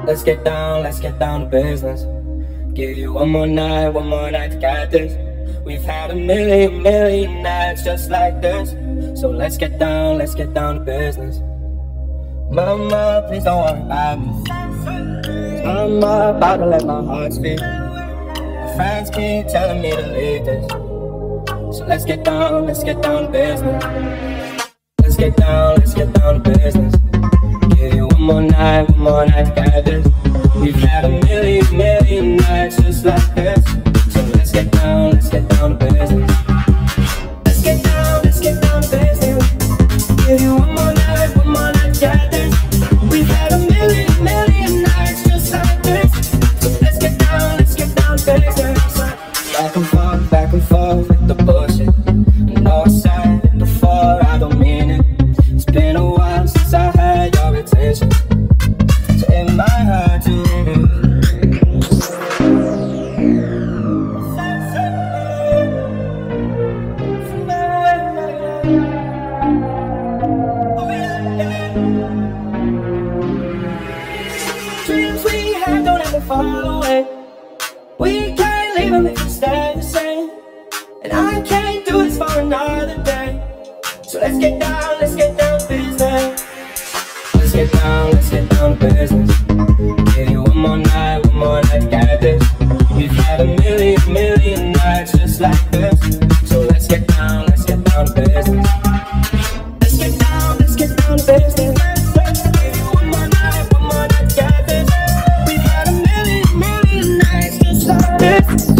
let's get down to business. Give you one more night to get this. We've had a million nights just like this. So let's get down to business. Mama, please don't worry about me. I'm about to let my heart speak. My friends keep telling me to leave this. So let's get down to business. Let's get down to business. Give you one more night to get this. We've had a million nights just like this. So let's get down to business. Let's get down to business. Give you one more night to get this. We've had a million nights just like this. So let's get down to business. Back and forth with the bullshit. I know I said it before, I don't mean it. It's been a while since I had your attention, so it might hurt to leave it. Dreams we had don't ever fall away. We can't leave them if we stay the same. And I can't do this for another day. So let's get down to business. Let's get down to business. Give you one more night to get this. We've had a million nights just like this. So let's get down to business. Let's get down to business. Give you one more night to get this. We've had a million nights just like this.